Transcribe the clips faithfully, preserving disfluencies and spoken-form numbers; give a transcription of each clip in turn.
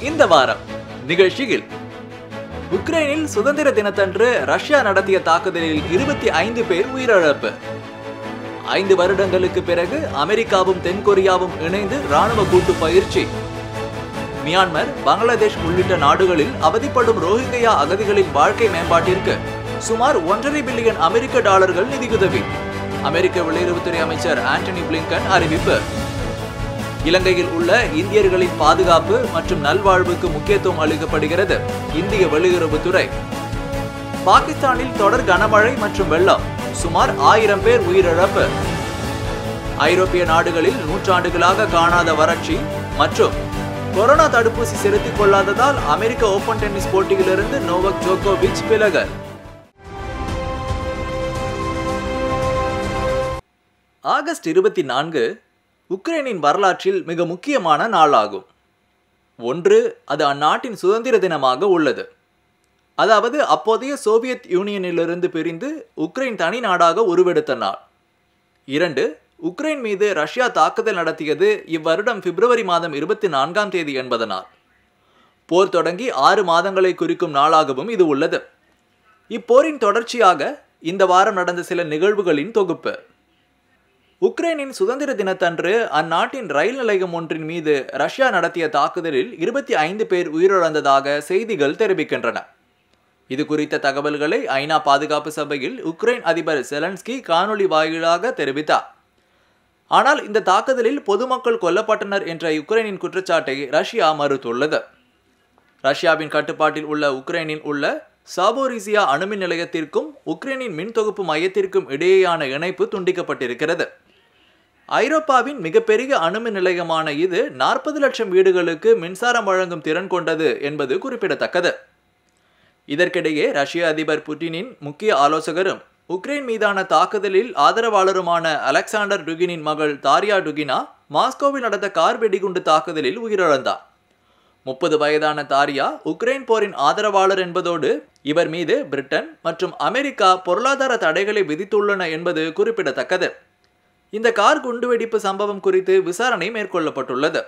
இந்த வாரம் நிகழ்ச்சியில் உக்ரைனில் சுதந்திர தினத்தன்று ரஷ்யா நடத்திய தாக்குதலில் இருபத்தி ஐந்து பேர் உயிரிழப்பு. ஐந்து வருடங்களுக்கு பிறகு அமெரிக்காவும் தென்கொரியாவும் இணைந்து ராணுவ கூட்டு பயிற்சி. மியான்மர், பங்களாதேஷ் உள்ளிட்ட நாடுகளில் அவதிப்படும் ரோஹிங்கியா அகதிகளின் வாழ்க்கை மேம்பாட்டிற்கு சுமார் ஒன்றரை பில்லியன் அமெரிக்க டாலர்கள் நிதியுதவி. அமெரிக்க வெளியுறவுத்துறை அமைச்சர் ஆண்டனி பிளிங்கன் அறிவிப்பு. இலங்கையில் உள்ள இந்தியர்களின் பாதுகாப்பு மற்றும் நல்வாழ்வுக்கு முக்கியத்துவம் அளிக்கப்படுகிறது இந்திய வெளியுறவுத்துறை. பாகிஸ்தானில் தொடர் கனமழை மற்றும் வெள்ளம், சுமார் ஆயிரம் பேர் உயிரிழப்பு. ஐரோப்பிய நாடுகளில் நூற்றாண்டுகளாக காணாத வறட்சி மற்றும் கொரோனா தடுப்பூசி செலுத்திக் கொள்ளாததால் அமெரிக்க ஓபன் டென்னிஸ் போட்டியிலிருந்து நோவக் ஜோகோவிச் விலகல். ஆகஸ்ட் இருபத்தி நான்கு உக்ரைனின் வரலாற்றில் மிக முக்கியமான நாளாகும். ஒன்று, அது அந்நாட்டின் சுதந்திர தினமாக உள்ளது. அதாவது அப்போதைய சோவியத் யூனியனிலிருந்து பிரிந்து உக்ரைன் தனி நாடாக உருவெடுத்த நாள். இரண்டு, உக்ரைன் மீது ரஷ்யா தாக்குதல் நடத்தியது இவ்வருடம் பிப்ரவரி மாதம் இருபத்தி நான்காம் தேதி என்பதனால் போர் தொடங்கி ஆறு மாதங்களை குறிக்கும் நாளாகவும் இது உள்ளது. இப்போரின் தொடர்ச்சியாக இந்த வாரம் நடந்த சில நிகழ்வுகளின் தொகுப்பு. உக்ரைனின் சுதந்திர தினத்தன்று அந்நாட்டின் ரயில் நிலையம் ஒன்றின் மீது ரஷ்யா நடத்திய தாக்குதலில் இருபத்தி ஐந்து பேர் உயிரிழந்ததாக செய்திகள் தெரிவிக்கின்றன. இது குறித்த தகவல்களை ஐநா பாதுகாப்பு சபையில் உக்ரைன் அதிபர் செலன்ஸ்கி காணொலி வாயிலாக தெரிவித்தார். ஆனால் இந்த தாக்குதலில் பொதுமக்கள் கொல்லப்பட்டனர் என்ற உக்ரைனின் குற்றச்சாட்டை ரஷ்யா மறுத்துள்ளது. ரஷ்யாவின் கட்டுப்பாட்டில் உள்ள உக்ரைனில் உள்ள சாபோரிசியா அணுமின் நிலையத்திற்கும் உக்ரைனின் மின் தொகுப்பு மையத்திற்கும் இடையேயான இணைப்பு துண்டிக்கப்பட்டிருக்கிறது. ஐரோப்பாவின் மிகப்பெரிய அணுமின் நிலையமான இது நாற்பது லட்சம் வீடுகளுக்கு மின்சாரம் வழங்கும் திறன் கொண்டது என்பது குறிப்பிடத்தக்கது. இதற்கிடையே ரஷ்ய அதிபர் புட்டினின் முக்கிய ஆலோசகரும் உக்ரைன் மீதான தாக்குதலில் ஆதரவாளருமான அலெக்சாண்டர் டுகினின் மகள் தாரியா டுகினா மாஸ்கோவில் நடந்த கார் வெடிகுண்டு தாக்குதலில் உயிரிழந்தார். முப்பது வயதான தாரியா உக்ரைன் போரின் ஆதரவாளர் என்பதோடு இவர் மீது பிரிட்டன் மற்றும் அமெரிக்கா பொருளாதார தடைகளை விதித்துள்ளன என்பது குறிப்பிடத்தக்கது. இந்த கார் குண்டுவெடிப்பு சம்பவம் குறித்து விசாரணை மேற்கொள்ளப்பட்டுள்ளது.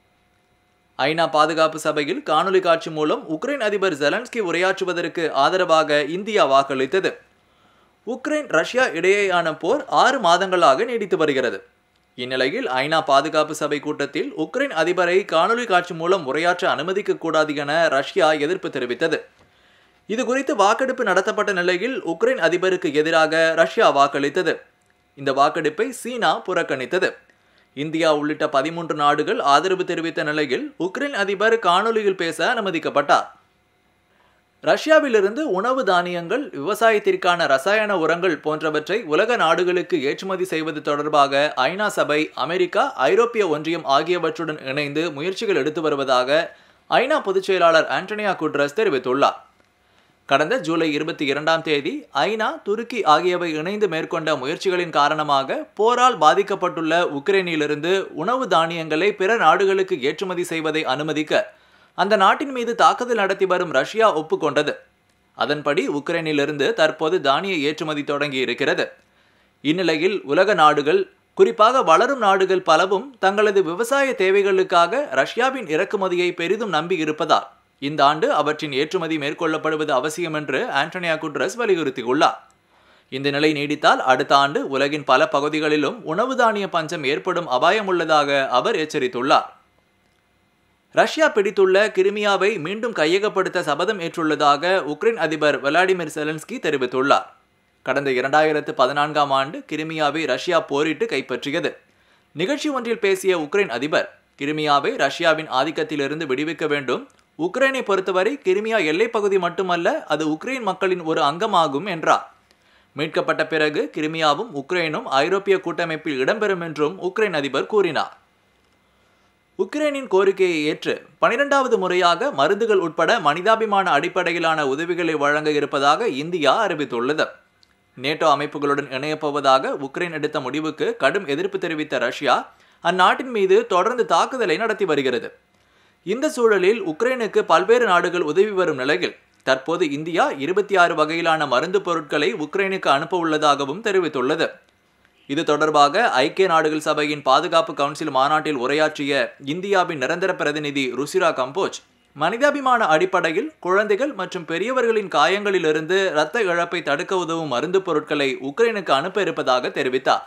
ஐநா பாதுகாப்பு சபையில் காணொலி காட்சி மூலம் உக்ரைன் அதிபர் செலன்ஸ்கி உரையாற்றுவதற்கு ஆதரவாக இந்தியா வாக்களித்தது. உக்ரைன் ரஷ்யா இடையேயான போர் ஆறு மாதங்களாக நீடித்து வருகிறது. இந்நிலையில் ஐநா பாதுகாப்பு சபை கூட்டத்தில் உக்ரைன் அதிபரை காணொலி காட்சி மூலம் உரையாற்ற அனுமதிக்க கூடாது என ரஷ்யா எதிர்ப்பு தெரிவித்தது. இது குறித்து வாக்கெடுப்பு நடத்தப்பட்ட நிலையில் உக்ரைன் அதிபருக்கு எதிராக ரஷ்யா வாக்களித்தது. இந்த வாக்கெடுப்பை சீனா புறக்கணித்தது. இந்தியா உள்ளிட்ட பதிமூன்று நாடுகள் ஆதரவு தெரிவித்த நிலையில் உக்ரைன் அதிபர் காணொலியில் பேச அனுமதிக்கப்பட்டார். ரஷ்யாவிலிருந்து உணவு தானியங்கள், விவசாயத்திற்கான ரசாயன உரங்கள் போன்றவற்றை உலக நாடுகளுக்கு ஏற்றுமதி செய்வது தொடர்பாக ஐநா சபை, அமெரிக்கா, ஐரோப்பிய ஒன்றியம் ஆகியவற்றுடன் இணைந்து முயற்சிகள் எடுத்து வருவதாக ஐநா பொதுச் செயலாளர் ஆண்டனியா குட்ரஸ் தெரிவித்துள்ளார். கடந்த ஜூலை இருபத்தி இரண்டாம் தேதி ஐநா, துருக்கி ஆகியவை இணைந்து மேற்கொண்ட முயற்சிகளின் காரணமாக போரால் பாதிக்கப்பட்டுள்ள உக்ரைனிலிருந்து உணவு தானியங்களை பிற நாடுகளுக்கு ஏற்றுமதி செய்வதை அனுமதிக்க அந்த நாட்டின் மீது தாக்குதல் நடத்தி வரும் ரஷ்யா ஒப்புக்கொண்டது. அதன்படி உக்ரைனிலிருந்து தற்போது தானிய ஏற்றுமதி தொடங்கி இருக்கிறது. இந்நிலையில் உலக நாடுகள், குறிப்பாக வளரும் நாடுகள் பலவும் தங்களது விவசாய தேவைகளுக்காக ரஷ்யாவின் இறக்குமதியை பெரிதும் நம்பி இருப்பதால் இந்த ஆண்டு அவற்றின் ஏற்றுமதி மேற்கொள்ளப்படுவது அவசியம் என்று ஆண்டனியா குட்ரஸ் வலியுறுத்தியுள்ளார். இந்த நிலை நீடித்தால் அடுத்த ஆண்டு உலகின் பல பகுதிகளிலும் உணவு தானிய பஞ்சம் ஏற்படும் அபாயம் உள்ளதாக அவர் எச்சரித்துள்ளார். ரஷ்யா பிடித்துள்ள கிரிமியாவை மீண்டும் கையகப்படுத்த சபதம் ஏற்றுள்ளதாக உக்ரைன் அதிபர் விளாடிமிர் செலன்ஸ்கி தெரிவித்துள்ளார். கடந்த இரண்டாயிரத்து பதினான்காம் ஆண்டு கிரிமியாவை ரஷ்யா போரிட்டு கைப்பற்றியது. நிகழ்ச்சி ஒன்றில் பேசிய உக்ரைன் அதிபர், கிரிமியாவை ரஷ்யாவின் ஆதிக்கத்திலிருந்து விடுவிக்க வேண்டும். உக்ரைனை பொறுத்தவரை கிரிமியா எல்லைப் பகுதி மட்டுமல்ல, அது உக்ரைன் மக்களின் ஒரு அங்கமாகும் என்றார். மீட்கப்பட்ட பிறகு கிரிமியாவும் உக்ரைனும் ஐரோப்பிய கூட்டமைப்பில் இடம்பெறும் என்றும் உக்ரைன் அதிபர் கூறினார். உக்ரைனின் கோரிக்கையை ஏற்று பனிரெண்டாவது முறையாக மருந்துகள் உட்பட மனிதாபிமான அடிப்படையிலான உதவிகளை வழங்க இருப்பதாக இந்தியா அறிவித்துள்ளது. நேட்டோ அமைப்புகளுடன் இணையப்போவதாக உக்ரைன் எடுத்த முடிவுக்கு கடும் எதிர்ப்பு தெரிவித்த ரஷ்யா அந்நாட்டின் மீது தொடர்ந்து தாக்குதலை நடத்தி வருகிறது. இந்த சூழலில் உக்ரைனுக்கு பல்வேறு நாடுகள் உதவி வரும் நிலையில் தற்போது இந்தியா இருபத்தி ஆறு வகையிலான மருந்து பொருட்களை உக்ரைனுக்கு அனுப்ப உள்ளதாகவும் தெரிவித்துள்ளது. இது தொடர்பாக ஐக்கிய நாடுகள் சபையின் பாதுகாப்பு கவுன்சில் மாநாட்டில் உரையாற்றிய இந்தியாவின் நிரந்தர பிரதிநிதி ருசிரா கம்போஜ், மனிதாபிமான அடிப்படையில் குழந்தைகள் மற்றும் பெரியவர்களின் காயங்களிலிருந்து இரத்த இழப்பை தடுக்க உதவும் மருந்து பொருட்களை உக்ரைனுக்கு அனுப்ப இருப்பதாக தெரிவித்தார்.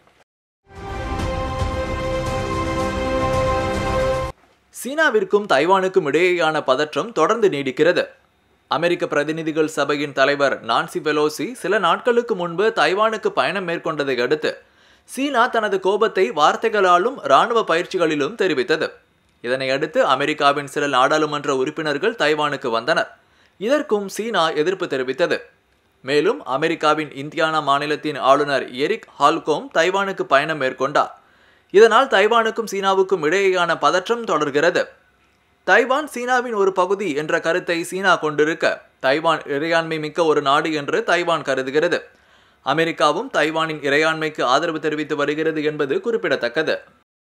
சீனாவிற்கும் தைவானுக்கும் இடையேயான பதற்றம் தொடர்ந்து நீடிக்கிறது. அமெரிக்க பிரதிநிதிகள் சபையின் தலைவர் நான்சி பெலோசி சில நாட்களுக்கு முன்பு தைவானுக்கு பயணம் மேற்கொண்டதை அடுத்து சீனா தனது கோபத்தை வார்த்தைகளாலும் இராணுவ பயிற்சிகளிலும் தெரிவித்தது. இதனை அடுத்து அமெரிக்காவின் சில நாடாளுமன்ற உறுப்பினர்கள் தைவானுக்கு வந்தனர். இதற்கும் சீனா எதிர்ப்பு தெரிவித்தது. மேலும் அமெரிக்காவின் இந்தியானா மாநிலத்தின் ஆளுநர் எரிக் ஹால்கோம் தைவானுக்கு பயணம் மேற்கொண்டார். இதனால் தைவானுக்கும் சீனாவுக்கும் இடையேயான பதற்றம் தொடர்கிறது. தைவான் சீனாவின் ஒரு பகுதி என்ற கருத்தை சீனா கொண்டிருக்க தைவான் இறையாண்மை மிக்க ஒரு நாடு என்று தைவான் கருதுகிறது. அமெரிக்காவும் தைவானின் இறையாண்மைக்கு ஆதரவு தெரிவித்து வருகிறது என்பது குறிப்பிடத்தக்கது.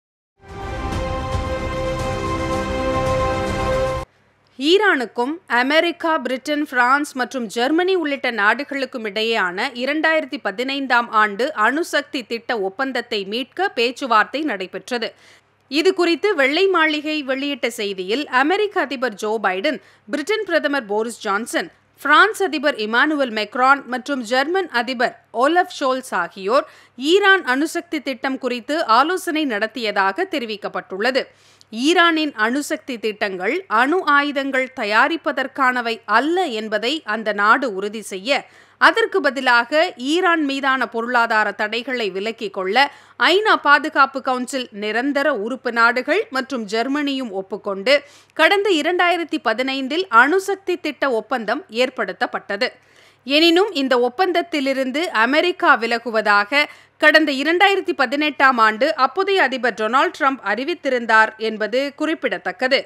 ஈரானுக்கும் அமெரிக்கா, பிரிட்டன், பிரான்ஸ் மற்றும் ஜெர்மனி உள்ளிட்ட நாடுகளுக்கும் இடையேயான இரண்டாயிரத்தி பதினைந்தாம் ஆண்டு அணுசக்தி திட்ட ஒப்பந்தத்தை மீட்க பேச்சுவார்த்தை நடைபெற்றது. இது குறித்து வெள்ளை மாளிகை வெளியிட்ட செய்தியில் அமெரிக்க அதிபர் ஜோ பைடன், பிரிட்டன் பிரதமர் போரிஸ் ஜான்சன், பிரான்ஸ் அதிபர் இமானுவேல் மெக்ரான் மற்றும் ஜெர்மன் அதிபர் ஓலஃப் ஷோல்ஸ் ஆகியோர் ஈரான் அணுசக்தி திட்டம் குறித்து ஆலோசனை நடத்தியதாக தெரிவிக்கப்பட்டுள்ளது. ஈரானின் அணுசக்தி திட்டங்கள் அணு ஆயுதங்கள் தயாரிப்பதற்கானவை அல்ல என்பதை அந்த நாடு உறுதி செய்ய, அதற்கு பதிலாக ஈரான் மீதான பொருளாதார தடைகளை விலக்கிக் கொள்ள ஐநா பாதுகாப்பு கவுன்சில் நிரந்தர உறுப்பு நாடுகள் மற்றும் ஜெர்மனியும் ஒப்புக்கொண்டு கடந்த இரண்டாயிரத்தி பதினைந்தில் அணுசக்தி திட்ட ஒப்பந்தம் ஏற்படுத்தப்பட்டது. எனினும் இந்த ஒப்பந்தத்திலிருந்து அமெரிக்கா விலகுவதாக கடந்த இரண்டாயிரத்தி பதினெட்டாம் ஆண்டு அப்போதைய அதிபர் டொனால்ட் ட்ரம்ப் அறிவித்திருந்தார் என்பது குறிப்பிடத்தக்கது.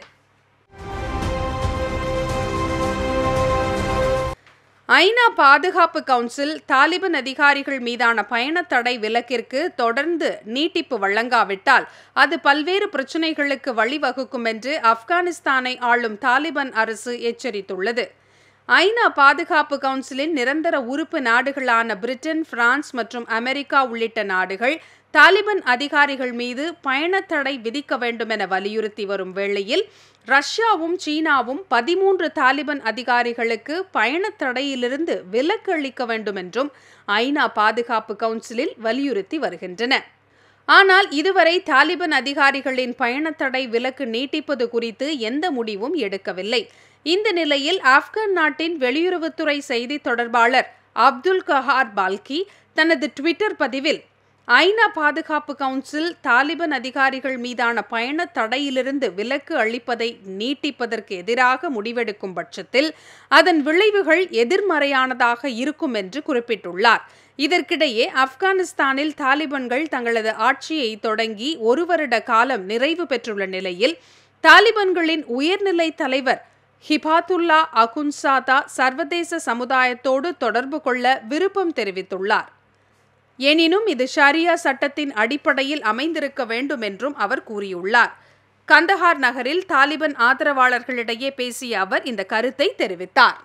ஐநா பாதுகாப்பு கவுன்சில் தாலிபான் அதிகாரிகள் மீதான பயண தடை விலக்கிற்கு தொடர்ந்து நீட்டிப்பு வழங்காவிட்டால் அது பல்வேறு பிரச்சினைகளுக்கு வழிவகுக்கும் என்று ஆப்கானிஸ்தானை ஆளும் தாலிபான் அரசு எச்சரித்துள்ளது. ஐநா பாதுகாப்பு கவுன்சிலின் நிரந்தர உறுப்பு நாடுகளான பிரிட்டன், பிரான்ஸ் மற்றும் அமெரிக்கா உள்ளிட்ட நாடுகள் தாலிபான் அதிகாரிகள் மீது பயண தடை விதிக்க வேண்டும் என வலியுறுத்தி வரும் வேளையில் ரஷ்யாவும் சீனாவும் பதிமூன்று தாலிபான் அதிகாரிகளுக்கு பயண தடையிலிருந்து விலக்கு அளிக்க வேண்டும் என்றும் ஐநா பாதுகாப்பு கவுன்சிலில் வலியுறுத்தி வருகின்றன. ஆனால் இதுவரை தாலிபான் அதிகாரிகளின் பயண தடை விலக்கு நீட்டிப்பது குறித்து எந்த முடிவும் எடுக்கவில்லை. இந்த நிலையில் ஆப்கான் நாட்டின் வெளியுறவுத்துறை செய்தி தொடர்பாளர் அப்துல் கஹார் பால்கி தனது ட்விட்டர் பதிவில், ஐநா பாதுகாப்பு கவுன்சில் தாலிபான் அதிகாரிகள் மீதான பயண தடையிலிருந்து விலக்கு அளிப்பதை நீட்டிப்பதற்கு எதிராக முடிவெடுக்கும் பட்சத்தில் அதன் விளைவுகள் எதிர்மறையானதாக இருக்கும் என்று குறிப்பிட்டுள்ளார். இதற்கிடையே ஆப்கானிஸ்தானில் தாலிபான்கள் தங்களது ஆட்சியை தொடங்கி ஒரு வருட காலம் நிறைவு பெற்றுள்ள நிலையில் தாலிபான்களின் உயர்நிலை தலைவர் ஹிபாத்துல்லா அகுன்சாதா சர்வதேச சமுதாயத்தோடு தொடர்பு கொள்ள விருப்பம் தெரிவித்துள்ளார். எனினும் இது ஷரியா சட்டத்தின் அடிப்படையில் அமைந்திருக்க வேண்டும் என்றும் அவர் கூறியுள்ளார். கந்தஹார் நகரில் தாலிபான் ஆதரவாளர்களிடையே பேசிய அவர் இந்த கருத்தை தெரிவித்தார்.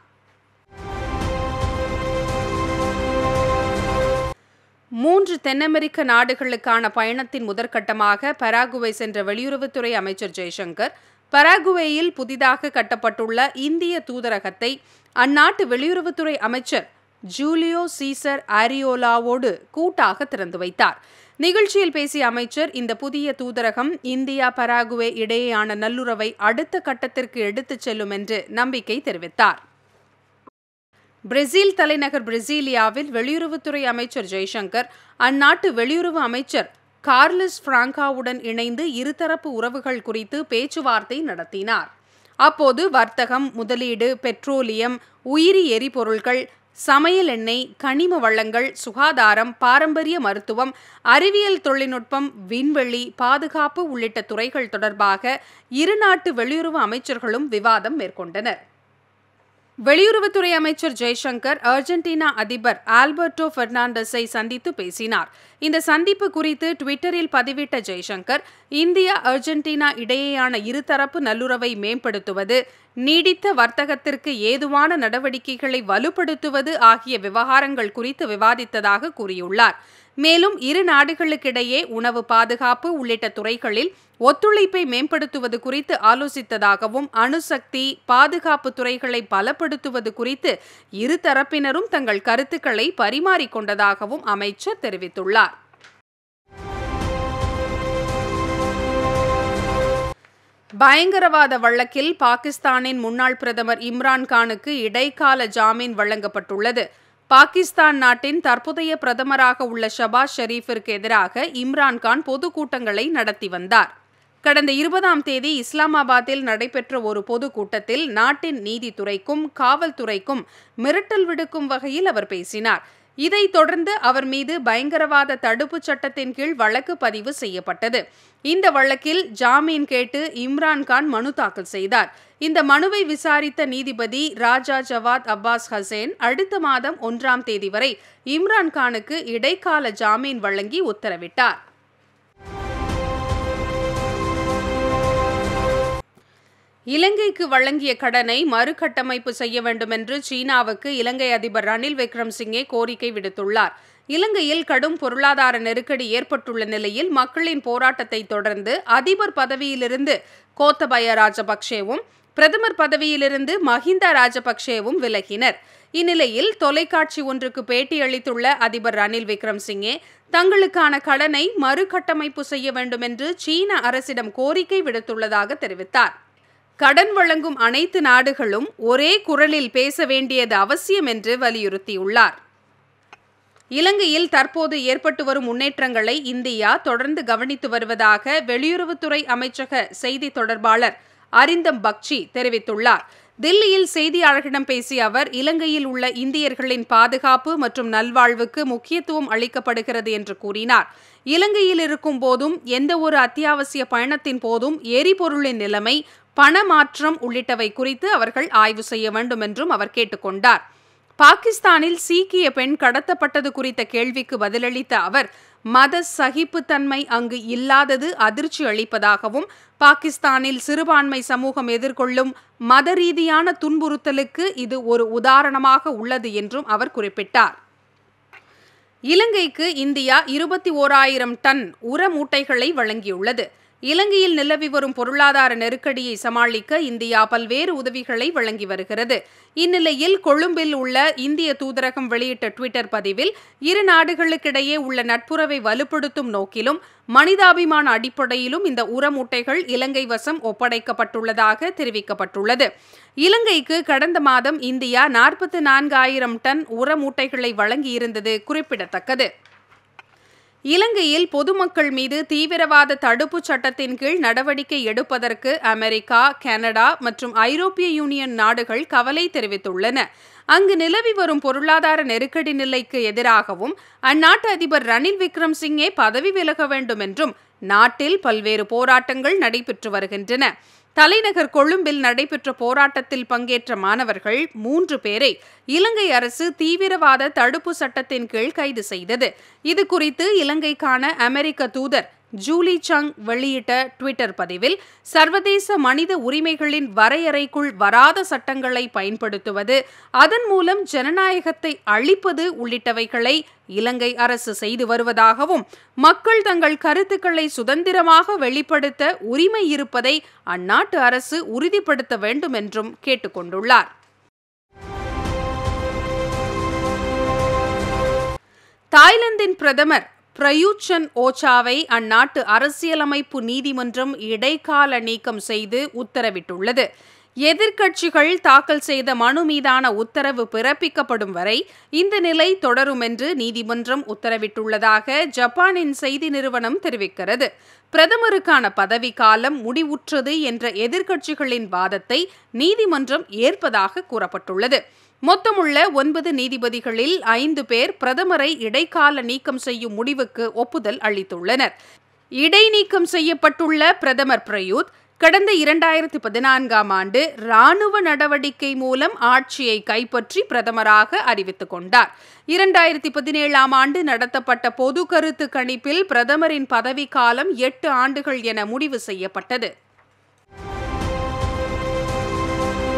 மூன்று தென் அமெரிக்க நாடுகளுக்கான பயணத்தின் முதற்கட்டமாக பராகுவே சென்ற வெளியுறவுத்துறை அமைச்சர் ஜெய்சங்கர், பராகுவேயில் புதிதாக கட்டப்பட்டுள்ள இந்திய தூதரகத்தை அந்நாட்டு வெளியுறவுத்துறை அமைச்சர் ஜூலியோ சீசர் ஆரியோலாவோடு கூட்டாக திறந்து வைத்தார். நிகழ்ச்சியில் பேசிய அமைச்சர், இந்த புதிய தூதரகம் இந்தியா பராகுவே இடையேயான நல்லுறவை அடுத்த கட்டத்திற்கு எடுத்துச் செல்லும் என்று நம்பிக்கை தெரிவித்தார். பிரேசில் தலைநகர் பிரேசிலியாவில் வெளியுறவுத்துறை அமைச்சர் ஜெய்சங்கர் அந்நாட்டு வெளியுறவு அமைச்சர் கார்லஸ் பிராங்காவுடன் இணைந்து இருதரப்பு உறவுகள் குறித்து பேச்சுவார்த்தை நடத்தினார். அப்போது வர்த்தகம், முதலீடு, பெட்ரோலியம், உயிரி எரிபொருள்கள், சமையல் எண்ணெய், கனிம வளங்கள், சுகாதாரம், பாரம்பரிய மருத்துவம், அறிவியல் தொழில்நுட்பம், விண்வெளி, பாதுகாப்பு உள்ளிட்ட துறைகள் தொடர்பாக இருநாட்டு வெளியுறவு அமைச்சர்களும் விவாதம் மேற்கொண்டனர். வெளியுறவுத்துறை அமைச்சர் ஜெய்சங்கர் அர்ஜென்டினா அதிபர் ஆல்பர்டோ பெர்னாண்டஸை சந்தித்து பேசினார். இந்த சந்திப்பு குறித்து ட்விட்டரில் பதிவிட்ட ஜெய்சங்கர், இந்தியா அர்ஜென்டினா இடையேயான இருதரப்பு நல்லுறவை மேம்படுத்துவது, நீடித்த வர்த்தகத்திற்கு ஏதுவான நடவடிக்கைகளை வலுப்படுத்துவது ஆகிய விவகாரங்கள் குறித்து விவாதித்ததாக கூறியுள்ளார். மேலும் இரு நாடுகளுக்கிடையே உணவு பாதுகாப்பு உள்ளிட்ட துறைகளில் ஒத்துழைப்பை மேம்படுத்துவது குறித்து ஆலோசித்ததாகவும் அணுசக்தி பாதுகாப்பு துறைகளை பலப்படுத்துவது குறித்து இரு தரப்பினரும் தங்கள் கருத்துக்களை பரிமாறிக்கொண்டதாகவும் அமைச்சர் தெரிவித்துள்ளார். பயங்கரவாத வழக்கில் பாகிஸ்தானின் முன்னாள் பிரதமர் இம்ரான்கானுக்கு இடைக்கால ஜாமீன் வழங்கப்பட்டுள்ளது. பாகிஸ்தான் நாட்டின் தற்போதைய பிரதமராக உள்ள ஷபாஸ் ஷெரீஃபிற்கு எதிராக இம்ரான்கான் பொதுக்கூட்டங்களை நடத்தி வந்தார். கடந்த இருபதாம் தேதி இஸ்லாமாபாத்தில் நடைபெற்ற ஒரு பொதுக்கூட்டத்தில் நாட்டின் நீதித்துறைக்கும் காவல்துறைக்கும் மிரட்டல் விடுக்கும் வகையில் அவர் பேசினார். இதைத் தொடர்ந்து அவர் மீது பயங்கரவாத தடுப்புச் சட்டத்தின் கீழ் வழக்கு பதிவு செய்யப்பட்டது. இந்த வழக்கில் ஜாமீன் கேட்டு இம்ரான்கான் மனு தாக்கல் செய்தார். இந்த மனுவை விசாரித்த நீதிபதி ராஜா ஜவாத் அப்பாஸ் ஹசேன் அடுத்த மாதம் ஒன்றாம் தேதி வரை இம்ரான்கானுக்கு இடைக்கால ஜாமீன் வழங்கி உத்தரவிட்டார். இலங்கைக்கு வழங்கிய கடனை மறுகட்டமைப்பு செய்ய வேண்டும் என்று சீனாவுக்கு இலங்கை அதிபர் ரணில் விக்ரமசிங்கே கோரிக்கை விடுத்துள்ளார். இலங்கையில் கடும் பொருளாதார நெருக்கடி ஏற்பட்டுள்ள நிலையில் மக்களின் போராட்டத்தை தொடர்ந்து அதிபர் பதவியிலிருந்து கோத்தபய ராஜபக்சேவும் பிரதமர் பதவியிலிருந்து மஹிந்த ராஜபக்சேவும் விலகினர். இந்நிலையில் தொலைக்காட்சி ஒன்றுக்கு பேட்டியளித்துள்ள அதிபர் ரணில் விக்ரமசிங்கே தங்களுக்கான கடனை மறுகட்டமைப்பு செய்ய வேண்டும் என்று சீன அரசிடம் கோரிக்கை விடுத்துள்ளதாக தெரிவித்தார். கடன் வழங்கும் அனைத்து நாடுகளும் ஒரே குரலில் பேச வேண்டியது அவசியம் என்று வலியுறுத்தியுள்ளார். இலங்கையில் தற்போது ஏற்பட்டு வரும் முன்னேற்றங்களை இந்தியா தொடர்ந்து கவனித்து வருவதாக வெளியுறவுத்துறை அமைச்சக செய்தி தொடர்பாளர் அரிந்தம் பக்சி தெரிவித்துள்ளார். தில்லியில் செய்தியாளர்களிடம் பேசிய அவர், இலங்கையில் உள்ள இந்தியர்களின் பாதுகாப்பு மற்றும் நல்வாழ்வுக்கு முக்கியத்துவம் அளிக்கப்படுகிறது என்று கூறினார். இலங்கையில் இருக்கும் போதும் எந்த ஒரு அத்தியாவசிய பயணத்தின் போதும் எரிபொருளின் நிலைமை, பணமாற்றம் உள்ளிட்டவை குறித்து அவர்கள் ஆய்வு செய்ய வேண்டும் என்றும் அவர் கேட்டுக்கொண்டார். பாகிஸ்தானில் சீக்கிய பெண் கடத்தப்பட்டது குறித்த கேள்விக்கு பதிலளித்த அவர், மத சகிப்புத்தன்மை அங்கு இல்லாதது அதிர்ச்சி அளிப்பதாகவும் பாகிஸ்தானில் சிறுபான்மை சமூகம் எதிர்கொள்ளும் மத ரீதியான துன்புறுத்தலுக்கு இது ஒரு உதாரணமாக உள்ளது என்றும் அவர் குறிப்பிட்டார். இலங்கைக்கு இந்தியா இருபத்தி ஓராயிரம் டன் உர மூட்டைகளை வழங்கியுள்ளது. இலங்கையில் நிலவி வரும் பொருளாதார நெருக்கடியை சமாளிக்க இந்தியா பல்வேறு உதவிகளை வழங்கி வருகிறது. இந்நிலையில் கொழும்பில் உள்ள இந்திய தூதரகம் வெளியிட்ட ட்விட்டர் பதிவில், இரு நாடுகளுக்கிடையே உள்ள நட்புறவை வலுப்படுத்தும் நோக்கிலும் மனிதாபிமான அடிப்படையிலும் இந்த உர மூட்டைகள் இலங்கை வசம் ஒப்படைக்கப்பட்டுள்ளதாக தெரிவிக்கப்பட்டுள்ளது. இலங்கைக்கு கடந்த மாதம் இந்தியா நாற்பத்தி நான்காயிரம் டன் உர மூட்டைகளை வழங்கியிருந்தது குறிப்பிடத்தக்கது. இலங்கையில் பொதுமக்கள் மீது தீவிரவாத தடுப்புச் சட்டத்தின் கீழ் நடவடிக்கை எடுப்பதற்கு அமெரிக்கா, கனடா மற்றும் ஐரோப்பிய யூனியன் நாடுகள் கவலை தெரிவித்துள்ளன. அங்கு நிலவி வரும் பொருளாதார நெருக்கடி நிலைக்கு எதிராகவும் அந்நாட்டு அதிபர் ரணில் விக்ரமசிங்கே பதவி விலக வேண்டும் என்றும் நாட்டில் பல்வேறு போராட்டங்கள் நடைபெற்று வருகின்றன. தலைநகர் கொழும்பில் நடைபெற்ற போராட்டத்தில் பங்கேற்ற மாணவர்கள் மூன்று பேரை இலங்கை அரசு தீவிரவாத தடுப்பு சட்டத்தின் கீழ் கைது செய்தது. இது குறித்து இலங்கைக்கான அமெரிக்க தூதர் ஜூலி சங் வெளியிட்ட ட்விட்டர் பதிவில், சர்வதேச மனித உரிமைகளின் வரையறைக்குள் வராத சட்டங்களை பயன்படுத்துவது, அதன் மூலம் ஜனநாயகத்தை அழிப்பது உள்ளிட்டவைகளை இலங்கை அரசு செய்து வருவதாகவும், மக்கள் தங்கள் கருத்துக்களை சுதந்திரமாக வெளிப்படுத்த உரிமை இருப்பதை அந்நாட்டு அரசு உறுதிப்படுத்த வேண்டும் என்றும் கேட்டுக்கொண்டுள்ளார். தாய்லாந்தின் பிரதமர் பிரயூத் சன் ஓச்சாவை அந்நாட்டு அரசியலமைப்பு நீதிமன்றம் இடைக்கால நீக்கம் செய்து உத்தரவிட்டுள்ளது. எதிர்க்கட்சிகள் தாக்கல் செய்த மனு மீதான உத்தரவு பிறப்பிக்கப்படும் வரை இந்த நிலை தொடரும் என்று நீதிமன்றம் உத்தரவிட்டுள்ளதாக ஜப்பானின் செய்தி நிறுவனம் தெரிவிக்கிறது. பிரதமருக்கான பதவிக்காலம் முடிவுற்றது என்ற எதிர்க்கட்சிகளின் வாதத்தை நீதிமன்றம் ஏற்பதாக கூறப்பட்டுள்ளது. மொத்தமுள்ள ஒன்பது நீதிபதிகளில் ஐந்து பேர் பிரதமரை இடைக்கால நீக்கம் செய்யும் முடிவுக்கு ஒப்புதல் அளித்துள்ளனர். இடைநீக்கம் செய்யப்பட்டுள்ள பிரதமர் பிரயூத் கடந்த இரண்டாயிரத்தி பதினான்காம் ஆண்டு ராணுவ நடவடிக்கை மூலம் ஆட்சியை கைப்பற்றி பிரதமராக அறிவித்துக் கொண்டார். இரண்டாயிரத்தி பதினேழாம் ஆண்டு நடத்தப்பட்ட பொது கருத்து கணிப்பில் பிரதமரின் பதவிக்காலம் எட்டு ஆண்டுகள் என முடிவு செய்யப்பட்டது.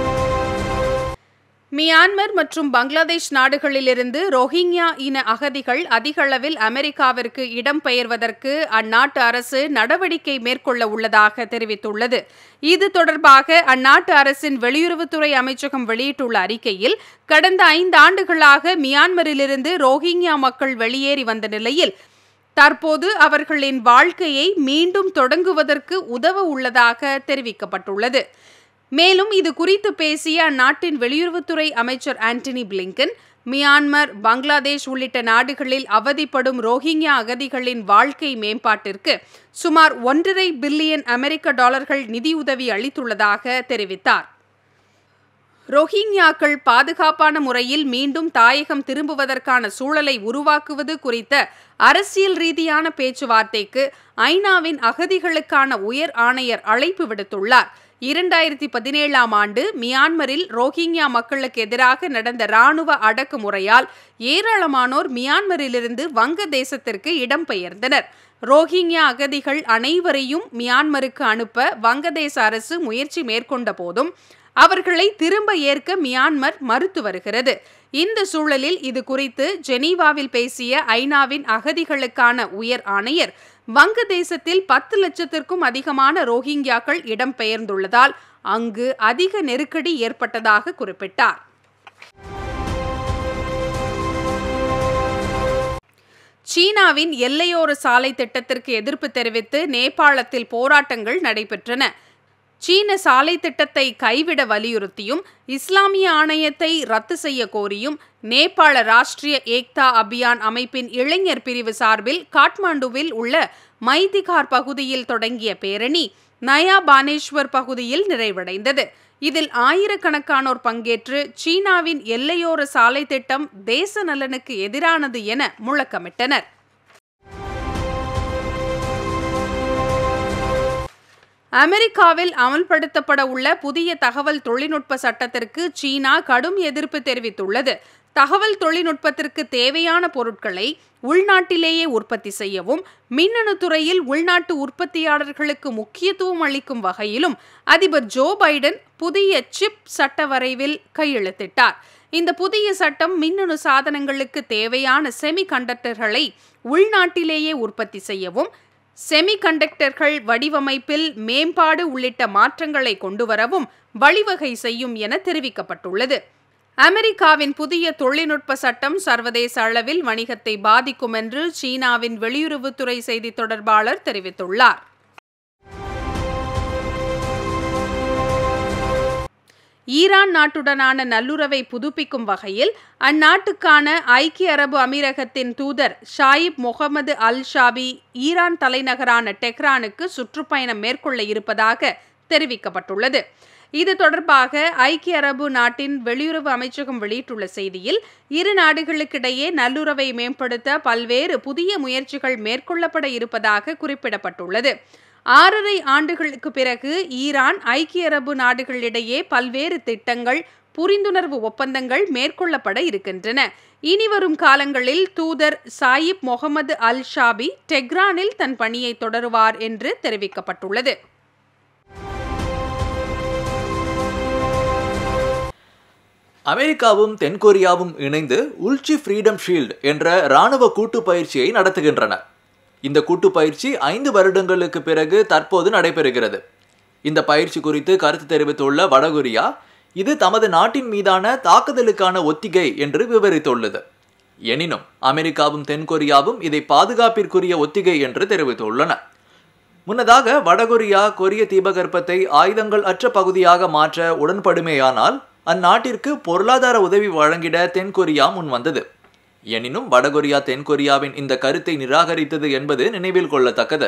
மியான்மர் மற்றும் பங்களாதேஷ் நாடுகளிலிருந்து ரோஹிங்யா இன அகதிகள் அதிகளவில் அமெரிக்காவிற்கு இடம்பெயர்வதற்கு அந்நாட்டு அரசு நடவடிக்கை மேற்கொள்ள உள்ளதாக தெரிவித்துள்ளது. இது தொடர்பாக அந்நாட்டு அரசின் வெளியுறவுத்துறை அமைச்சகம் வெளியிட்டுள்ள அறிக்கையில், கடந்த ஐந்து ஆண்டுகளாக மியான்மரிலிருந்து ரோஹிங்யா மக்கள் வெளியேறி வந்த நிலையில் தற்போது அவர்களின் வாழ்க்கையை மீண்டும் தொடங்குவதற்கு உதவ உள்ளதாக தெரிவிக்கப்பட்டுள்ளது. மேலும் இது குறித்து பேசிய அந்நாட்டின் வெளியுறவுத்துறை அமைச்சர் ஆண்டனி பிளிங்கன், மியான்மர், பங்களாதேஷ் உள்ளிட்ட நாடுகளில் அவதிப்படும் ரோஹிங்யா அகதிகளின் வாழ்க்கை மேம்பாட்டிற்கு சுமார் ஒன்றரை பில்லியன் அமெரிக்க டாலர்கள் நிதியுதவி அளித்துள்ளதாக தெரிவித்தார். ரோஹிங்யாக்கள் பாதுகாப்பான முறையில் மீண்டும் தாயகம் திரும்புவதற்கான சூழலை உருவாக்குவது குறித்த அரசியல் ரீதியான பேச்சுவார்த்தைக்கு ஐநாவின் அகதிகளுக்கான உயர் ஆணையர் அழைப்பு விடுத்துள்ளார். இரண்டாயிரத்தி பதினேழாம் ஆண்டு மியான்மரில் ரோஹிங்யா மக்களுக்கு எதிராக நடந்த இராணுவ அடக்குமுறையால் ஏராளமானோர் மியான்மரிலிருந்து வங்கதேசத்திற்கு இடம்பெயர்ந்தனர். ரோஹிங்யா அகதிகள் அனைவரையும் மியான்மருக்கு அனுப்ப வங்கதேச அரசு முயற்சி மேற்கொண்ட போதும் அவர்களை திரும்ப ஏற்க மியான்மர் மறுத்து வருகிறது. இந்த சூழலில் இது குறித்து ஜெனீவாவில் பேசிய ஐநாவின் அகதிகளுக்கான உயர் ஆணையர், வங்கதேசத்தில் பத்து லட்சத்திற்கும் அதிகமான ரோஹிங்யாக்கள் இடம்பெயர்ந்துள்ளதால் அங்கு அதிக நெருக்கடி ஏற்பட்டதாக குறிப்பிட்டார். சீனாவின் எல்லையோர சாலை திட்டத்திற்கு எதிர்ப்பு தெரிவித்து நேபாளத்தில் போராட்டங்கள் நடைபெற்றன. சீன சாலை திட்டத்தை கைவிட வலியுறுத்தியும் இஸ்லாமிய ஆணையத்தை ரத்து செய்ய கோரியும் நேபாள ராஷ்டிரிய ஏக்தா அபியான் அமைப்பின் இளைஞர் பிரிவு சார்பில் காட்மாண்டுவில் உள்ள மைதிகார் பகுதியில் தொடங்கிய பேரணி நயா பானேஸ்வர் பகுதியில் நிறைவடைந்தது. இதில் ஆயிரக்கணக்கானோர் பங்கேற்று சீனாவின் எல்லையோர சாலை திட்டம் தேச நலனுக்கு எதிரானது என முழக்கமிட்டனர். அமெரிக்காவில் அமல்படுத்தப்பட உள்ள புதிய தகவல் தொழில்நுட்ப சட்டத்திற்கு சீனா கடும் எதிர்ப்பு தெரிவித்துள்ளது. தகவல் தொழில்நுட்பத்திற்கு தேவையான பொருட்களை உள்நாட்டிலேயே உற்பத்தி செய்யவும், மின்னணு துறையில் உள்நாட்டு உற்பத்தியாளர்களுக்கு முக்கியத்துவம் அளிக்கும் வகையிலும் அதிபர் ஜோ பைடன் புதிய சிப் சட்ட வரைவில் கையெழுத்திட்டார். இந்த புதிய சட்டம் மின்னணு சாதனங்களுக்கு தேவையான செமி கண்டக்டர்களை உள்நாட்டிலேயே உற்பத்தி செய்யவும், செமி கண்டக்டர்கள் வடிவமைப்பில் மேம்பாடு உள்ளிட்ட மாற்றங்களை கொண்டுவரவும் வழிவகை செய்யும் என தெரிவிக்கப்பட்டுள்ளது. அமெரிக்காவின் புதிய தொழில்நுட்ப சட்டம் சர்வதேச அளவில் வணிகத்தை பாதிக்கும் என்று சீனாவின் வெளியுறவுத்துறை செய்தி தொடர்பாளர் தெரிவித்துள்ளார். ஈரான் நாட்டுடனான நல்லுறவை புதுப்பிக்கும் வகையில் அந்நாட்டுக்கான ஐக்கிய அரபு அமீரகத்தின் தூதர் Shaib Mohammed Al Shabi Iran தலைநகரான டெஹ்ரானுக்கு சுற்றுப்பயணம் மேற்கொள்ள இருப்பதாக தெரிவிக்கப்பட்டுள்ளது. இது தொடர்பாக ஐக்கிய அரபு நாட்டின் வெளியுறவு அமைச்சகம் வெளியிட்டுள்ள செய்தியில், இரு நாடுகளுக்கிடையே நல்லுறவை மேம்படுத்த பல்வேறு புதிய முயற்சிகள் மேற்கொள்ளப்பட இருப்பதாக குறிப்பிடப்பட்டுள்ளது. ஆறரை ஆண்டுகளுக்கு பிறகு ஈரான் ஐக்கிய அரபு நாடுகளிடையே பல்வேறு திட்டங்கள், புரிந்துணர்வு ஒப்பந்தங்கள் மேற்கொள்ளப்பட இருக்கின்றன. இனிவரும் காலங்களில் தூதர் சாயிப் முகமது அல் ஷாபி டெஹ்ரானில் தன் பணியை தொடருவார் என்று தெரிவிக்கப்பட்டுள்ளது. அமெரிக்காவும் தென்கொரியாவும் இணைந்து உல்ச்சி ஃப்ரீடம் ஷீல்ட் என்ற இராணுவ கூட்டு பயிற்சியை நடத்துகின்றன. இந்த கூட்டு பயிற்சி ஐந்து வருடங்களுக்கு பிறகு தற்போது நடைபெறுகிறது. இந்த பயிற்சி குறித்து கருத்து தெரிவித்துள்ள வடகொரியா, இது தமது நாட்டின் மீதான தாக்குதலுக்கான ஒத்திகை என்று விவரித்துள்ளது. எனினும் அமெரிக்காவும் தென்கொரியாவும் இதை பாதுகாப்பிற்குரிய ஒத்திகை என்று தெரிவித்துள்ளன. முன்னதாக வடகொரியா கொரிய தீபகற்பத்தை ஆயுதங்கள் அற்ற பகுதியாக மாற்ற உடன்படுமேயானால் அந்நாட்டிற்கு பொருளாதார உதவி வழங்கிட தென்கொரியா முன்வந்தது. எனினும் வடகொரியா தென்கொரியாவின் இந்த கருத்தை நிராகரித்தது என்பது நினைவில் கொள்ளத்தக்கது.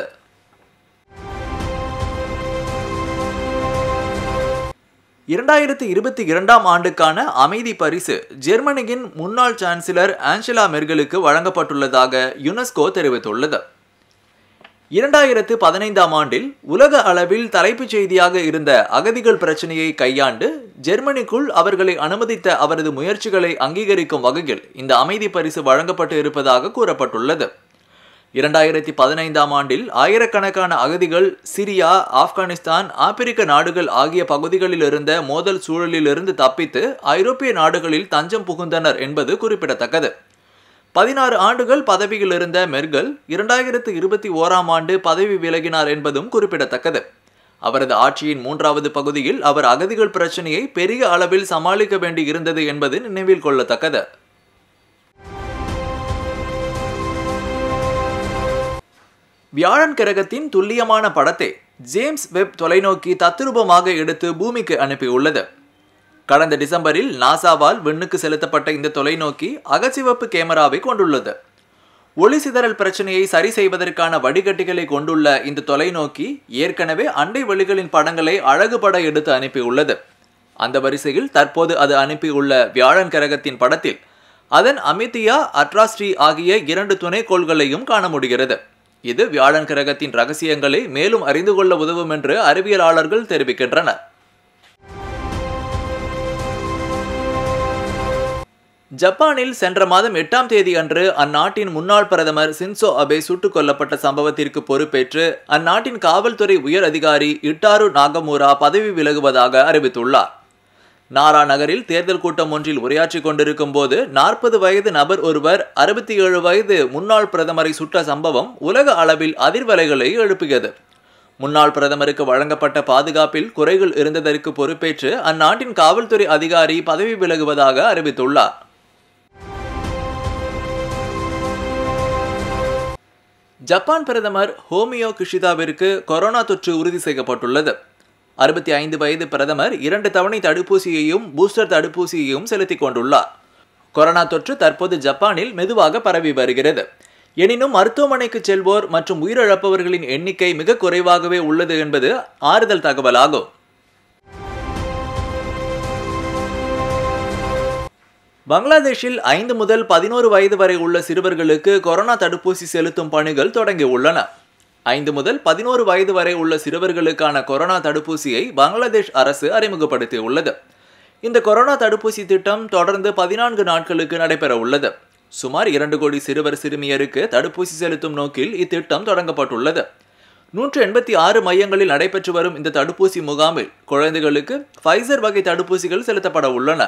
இரண்டாயிரத்தி இருபத்தி இரண்டாம் ஆண்டுக்கான அமைதி பரிசு ஜெர்மனியின் முன்னாள் சான்சலர் ஆஞ்சலா மெர்கலுக்கு வழங்கப்பட்டுள்ளதாக யுனெஸ்கோ தெரிவித்துள்ளது. இரண்டாயிரத்து பதினைந்தாம் ஆண்டில் உலக அளவில் தலைப்புச் செய்தியாக இருந்த அகதிகள் பிரச்சனையை கையாண்டு ஜெர்மனிக்குள் அவர்களை அனுமதித்த அவரது முயற்சிகளை அங்கீகரிக்கும் வகையில் இந்த அமைதி பரிசு வழங்கப்பட்டு இருப்பதாக கூறப்பட்டுள்ளது. இரண்டாயிரத்தி பதினைந்தாம் ஆண்டில் ஆயிரக்கணக்கான அகதிகள் சிரியா, ஆப்கானிஸ்தான், ஆப்பிரிக்க நாடுகள் ஆகிய பகுதிகளில் இருந்த மோதல் சூழலிலிருந்து தப்பித்து ஐரோப்பிய நாடுகளில் தஞ்சம் புகுந்தனர் என்பது குறிப்பிடத்தக்கது. பதினாறு ஆண்டுகள் பதவியில் இருந்த மெர்கல் இரண்டாயிரத்து இருபத்தி ஓராம் ஆண்டு பதவி விலகினார் என்பதும் குறிப்பிடத்தக்கது. அவரது ஆட்சியின் மூன்றாவது பகுதியில் அவர் அகதிகள் பிரச்சனையை பெரிய அளவில் சமாளிக்க வேண்டி இருந்தது என்பது நினைவில் கொள்ளத்தக்கது. வியாழன் கிரகத்தின் துல்லியமான படத்தை ஜேம்ஸ் வெப் தொலைநோக்கி தத்ரூபமாக எடுத்து பூமிக்கு அனுப்பியுள்ளது. கடந்த டிசம்பரில் நாசாவால் விண்ணுக்கு செலுத்தப்பட்ட இந்த தொலைநோக்கி அகச்சிவப்பு கேமராவை கொண்டுள்ளது. ஒளி சிதறல் பிரச்சனையை சரி செய்வதற்கான வடிகட்டிகளை கொண்டுள்ள இந்த தொலைநோக்கி ஏற்கனவே அண்டை வெளிகளின் படங்களை அழகுபட எடுத்து அனுப்பியுள்ளது. அந்த வரிசையில் தற்போது அது அனுப்பியுள்ள வியாழன் கிரகத்தின் படத்தில் அதன் அமித்தியா, அட்ராஸ்ட்ரி ஆகிய இரண்டு துணைக்கோள்களையும் காண முடிகிறது. இது வியாழன் கிரகத்தின் ரகசியங்களை மேலும் அறிந்து கொள்ள உதவும் என்று அறிவியலாளர்கள் தெரிவிக்கின்றனர். ஜப்பானில் சென்ற மாதம் எட்டாம் தேதி அன்று அந்நாட்டின் முன்னாள் பிரதமர் சின்சோ அபே சுட்டுக் கொல்லப்பட்ட சம்பவத்திற்கு பொறுப்பேற்று அந்நாட்டின் காவல்துறை உயர் அதிகாரி இட்டாரு நாகமூரா பதவி விலகுவதாக அறிவித்துள்ளார். நாரா நகரில் தேர்தல் கூட்டம் ஒன்றில் உரையாற்றிக் கொண்டிருக்கும் போது நாற்பது வயது நபர் ஒருவர் அறுபத்தி ஏழு வயது முன்னாள் பிரதமரை சுட்ட சம்பவம் உலக அளவில் அதிர்வலைகளை எழுப்பியது. முன்னாள் பிரதமருக்கு வழங்கப்பட்ட பாதுகாப்பில் குறைகள் இருந்ததற்கு பொறுப்பேற்று அந்நாட்டின் காவல்துறை அதிகாரி பதவி விலகுவதாக அறிவித்துள்ளார். ஜப்பான் பிரதமர் ஹோமியோ கிஷிதாவிற்கு கொரோனா தொற்று உறுதி செய்யப்பட்டுள்ளது. அறுபத்தி ஐந்து வயது பிரதமர் இரண்டு தவணை தடுப்பூசியையும் பூஸ்டர் தடுப்பூசியையும் செலுத்திக் கொண்டுள்ளார். கொரோனா தொற்று தற்போது ஜப்பானில் மெதுவாக பரவி வருகிறது. எனினும் மருத்துவமனைக்கு செல்வோர் மற்றும் உயிரிழப்பவர்களின் எண்ணிக்கை மிக குறைவாகவே உள்ளது என்பது ஆறுதல் தகவலாகும். பங்களாதேஷில் ஐந்து முதல் பதினோரு வயது வரை உள்ள சிறுவர்களுக்கு கொரோனா தடுப்பூசி செலுத்தும் பணிகள் தொடங்கியுள்ளன. ஐந்து முதல் பதினோரு வயது வரை உள்ள சிறுவர்களுக்கான கொரோனா தடுப்பூசியை பங்களாதேஷ் அரசு அறிமுகப்படுத்தியுள்ளது. இந்த கொரோனா தடுப்பூசி திட்டம் தொடர்ந்து பதினான்கு நாட்களுக்கு நடைபெற உள்ளது. சுமார் இரண்டு கோடி சிறுவர் சிறுமியருக்கு தடுப்பூசி செலுத்தும் நோக்கில் இத்திட்டம் தொடங்கப்பட்டுள்ளது. நூற்று எண்பத்தி ஆறு மையங்களில் நடைபெற்று வரும் இந்த தடுப்பூசி முகாமில் குழந்தைகளுக்கு ஃபைசர் வகை தடுப்பூசிகள் செலுத்தப்பட உள்ளன.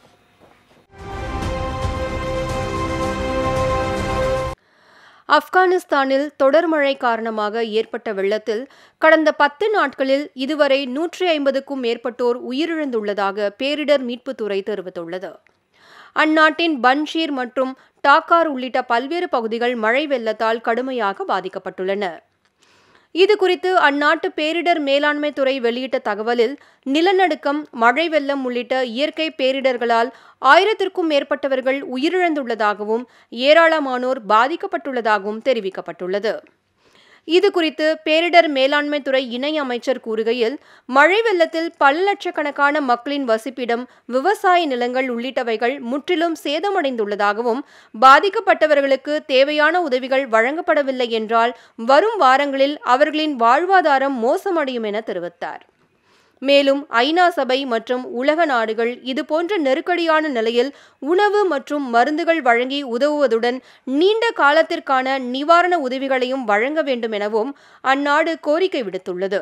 ஆப்கானிஸ்தானில் தொடர் மழை காரணமாக ஏற்பட்ட வெள்ளத்தில் கடந்த பத்து நாட்களில் இதுவரை நூற்றி ஐம்பதுக்கும் மேற்பட்டோர் உயிரிழந்துள்ளதாக பேரிடர் மீட்புத்துறை தெரிவித்துள்ளது. அந்நாட்டின் பன்ஷீர் மற்றும் டாக்கார் உள்ளிட்ட பல்வேறு பகுதிகள் மழை வெள்ளத்தால் கடுமையாக பாதிக்கப்பட்டுள்ளன. இதுகுறித்து அந்நாட்டு பேரிடர் மேலாண்மை துறை வெளியிட்ட தகவலில் நிலநடுக்கம், மழை வெள்ளம் உள்ளிட்ட இயற்கை பேரிடர்களால் ஆயிரத்திற்கும் மேற்பட்டவர்கள் உயிரிழந்துள்ளதாகவும் ஏராளமானோர் பாதிக்கப்பட்டுள்ளதாகவும் தெரிவிக்கப்பட்டுள்ளது. இதுகுறித்து பேரிடர் மேலாண்மை துறை இணை அமைச்சர் கூறுகையில், மழை வெள்ளத்தில் பல லட்சக்கணக்கான மக்களின் வசிப்பிடம், விவசாய நிலங்கள் உள்ளிட்டவைகள் முற்றிலும் சேதமடைந்துள்ளதாகவும் பாதிக்கப்பட்டவர்களுக்கு தேவையான உதவிகள் வழங்கப்படவில்லை என்றால் வரும் வாரங்களில் அவர்களின் வாழ்வாதாரம் மோசமடையும் என தெரிவித்தார். மேலும் ஐநா சபை மற்றும் உலக நாடுகள் இதுபோன்ற நெருக்கடியான நிலையில் உணவு மற்றும் மருந்துகள் வழங்கி உதவுவதுடன் நீண்ட காலத்திற்கான நிவாரண உதவிகளையும் வழங்க வேண்டும் எனவும் அந்நாடு கோரிக்கை விடுத்துள்ளது.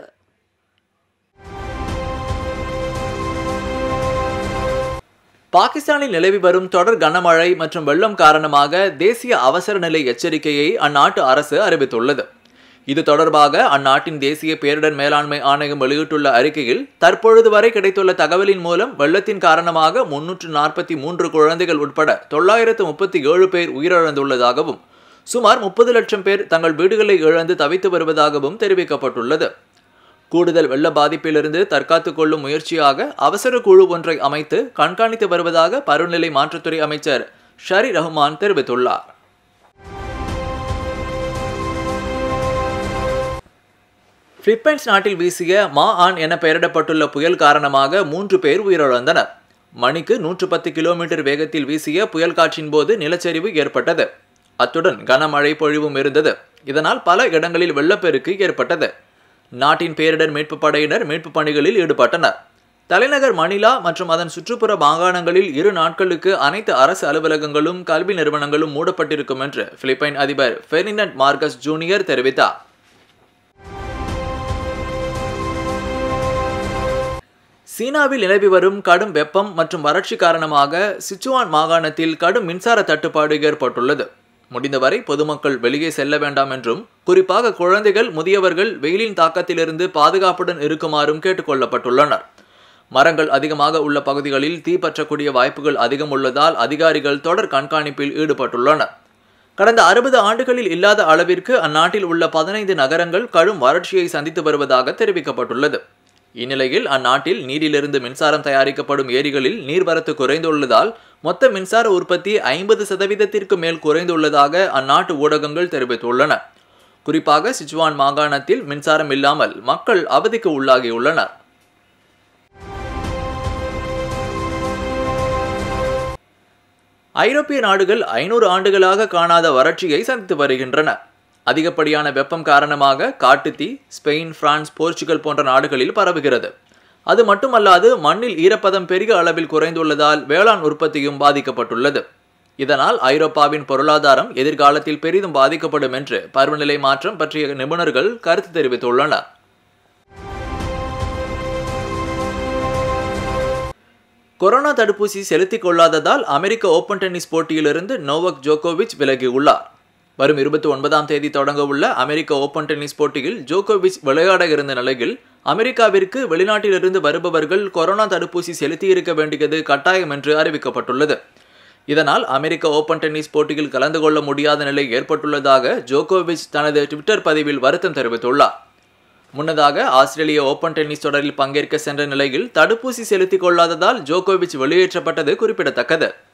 பாகிஸ்தானில் நிலவி வரும் தொடர் கனமழை மற்றும் வெள்ளம் காரணமாக தேசிய அவசர நிலை எச்சரிக்கையை அந்நாட்டு அரசு அறிவித்துள்ளது. இது தொடர்பாக அந்நாட்டின் தேசிய பேரிடர் மேலாண்மை ஆணையம் வெளியிட்டுள்ள அறிக்கையில், தற்பொழுது வரை கிடைத்துள்ள தகவலின் மூலம் வெள்ளத்தின் காரணமாக முன்னூற்று நாற்பத்தி மூன்று குழந்தைகள் உட்பட தொள்ளாயிரத்து முப்பத்தி ஏழு பேர் உயிரிழந்துள்ளதாகவும் சுமார் முப்பது லட்சம் பேர் தங்கள் வீடுகளை இழந்து தவித்து வருவதாகவும் தெரிவிக்கப்பட்டுள்ளது. கூடுதல் வெள்ள பாதிப்பிலிருந்து தற்காத்துக் கொள்ளும் முயற்சியாக அவசர குழு ஒன்றை அமைத்து கண்காணித்து வருவதாக பருவநிலை மாற்றத்துறை அமைச்சர் ஷரி ரஹ்மான் தெரிவித்துள்ளார். பிலிப்பைன்ஸ் நாட்டில் வீசிய மா ஆன் என பெயரிடப்பட்டுள்ள புயல் காரணமாக மூன்று பேர் உயிரிழந்தனர். மணிக்கு நூற்று பத்து கிலோமீட்டர் வேகத்தில் வீசிய புயல் காற்றின் போது நிலச்சரிவு ஏற்பட்டது. அத்துடன் கனமழை பொழிவும் இருந்தது. இதனால் பல இடங்களில் வெள்ளப்பெருக்கு ஏற்பட்டது. நாட்டின் பேரிடர் மீட்பு படையினர் மீட்பு பணிகளில் ஈடுபட்டனர். தலைநகர் மணிலா மற்றும் அதன் சுற்றுப்புற மாகாணங்களில் இரு நாட்களுக்கு அனைத்து அரசு அலுவலகங்களும் கல்வி நிறுவனங்களும் மூடப்பட்டிருக்கும் என்று பிலிப்பைன் அதிபர் பெர்டினண்ட் மார்கஸ் ஜூனியர் தெரிவித்தார். சீனாவில் நிலவி வரும் கடும் வெப்பம் மற்றும் வறட்சி காரணமாக சிச்சுவான் மாகாணத்தில் கடும் மின்சார தட்டுப்பாடு ஏற்பட்டுள்ளது. முடிந்தவரை பொதுமக்கள் வெளியே செல்ல வேண்டாம் என்றும், குறிப்பாக குழந்தைகள், முதியவர்கள் வெயிலின் தாக்கத்திலிருந்து பாதுகாப்புடன் இருக்குமாறும் கேட்டுக்கொள்ளப்பட்டுள்ளனர். மரங்கள் அதிகமாக உள்ள பகுதிகளில் தீ பற்றக்கூடிய வாய்ப்புகள் அதிகம் உள்ளதால் அதிகாரிகள் தொடர் கண்காணிப்பில் ஈடுபட்டுள்ளனர். கடந்த அறுபது ஆண்டுகளில் இல்லாத அளவிற்கு அந்நாட்டில் உள்ள பதினைந்து நகரங்கள் கடும் வறட்சியை சந்தித்து வருவதாக தெரிவிக்கப்பட்டுள்ளது. இந்நிலையில் அந்நாட்டில் நீரிலிருந்து மின்சாரம் தயாரிக்கப்படும் ஏரிகளில் நீர்வரத்து குறைந்துள்ளதால் மொத்த மின்சார உற்பத்தி ஐம்பது சதவீதத்திற்கு மேல் குறைந்துள்ளதாக அந்நாட்டு ஊடகங்கள் தெரிவித்துள்ளன. குறிப்பாக சிச்சுவான் மாகாணத்தில் மின்சாரம் இல்லாமல் மக்கள் அவதிக்கு உள்ளாகியுள்ளனர். ஐரோப்பிய நாடுகள் ஐநூறு ஆண்டுகளாக காணாத வறட்சியை சந்தித்து வருகின்றன. அதிகப்படியான வெப்பம் காரணமாக காட்டுத்தீ ஸ்பெயின், பிரான்ஸ், போர்ச்சுகல் போன்ற நாடுகளில் பரவுகிறது. அது மட்டுமல்லாது மண்ணில் ஈரப்பதம் பெரிய அளவில் குறைந்துள்ளதால் வேளாண் உற்பத்தியும் பாதிக்கப்பட்டுள்ளது. இதனால் ஐரோப்பாவின் பொருளாதாரம் எதிர்காலத்தில் பெரிதும் பாதிக்கப்படும் என்று பருவநிலை மாற்றம் பற்றிய நிபுணர்கள் கருத்து தெரிவித்துள்ளனர். கொரோனா தடுப்பூசி செலுத்திக் கொள்ளாததால் அமெரிக்க ஓபன் டென்னிஸ் போட்டியிலிருந்து நோவக் ஜோகோவிச் விலகியுள்ளார். வரும் இருபத்தி ஒன்பதாம் தேதி தொடங்க உள்ள அமெரிக்க ஓபன் டென்னிஸ் போட்டியில் ஜோகோவிச் விளையாட இருந்த நிலையில் அமெரிக்காவிற்கு வெளிநாட்டிலிருந்து வருபவர்கள் கொரோனா தடுப்பூசி செலுத்தியிருக்க வேண்டியது கட்டாயம் என்று அறிவிக்கப்பட்டுள்ளது. இதனால் அமெரிக்க ஓபன் டென்னிஸ் போட்டியில் கலந்து கொள்ள முடியாத நிலை ஏற்பட்டுள்ளதாக ஜோகோவிச் தனது ட்விட்டர் பதிவில் வருத்தம் தெரிவித்துள்ளார். முன்னதாக ஆஸ்திரேலிய ஓபன் டென்னிஸ் தொடரில் பங்கேற்க சென்ற நிலையில் தடுப்பூசி செலுத்திக் கொள்ளாததால் ஜோகோவிச் வெளியேற்றப்பட்டது குறிப்பிடத்தக்கது.